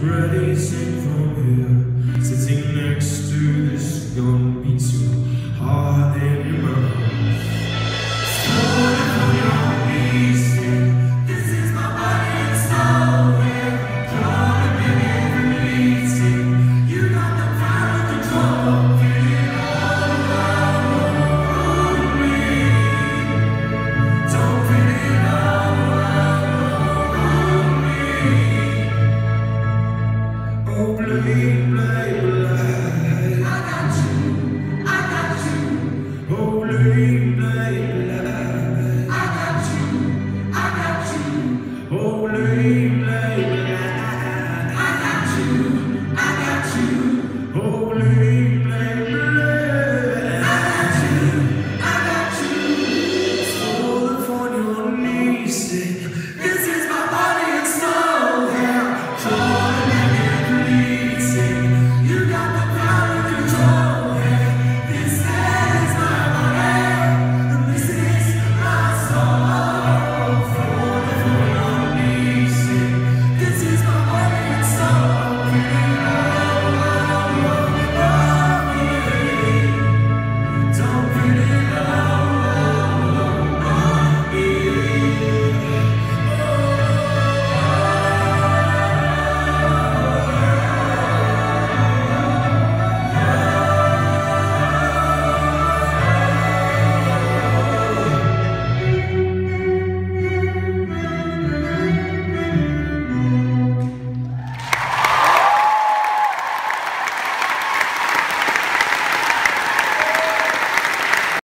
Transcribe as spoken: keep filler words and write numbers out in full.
racing from here, sitting next to this gun beats your heart in your mouth. Stolen from your knees, this is my body and soul. We're calling and releasing. You got the power to control. Feel it all around me. Don't feel it all around me. Oh, blame, blame, blame. I got you, I got you. Oh, blame, blame, blame. I got you, I got you. Oh, blame, blame, blame. I got you, I got you.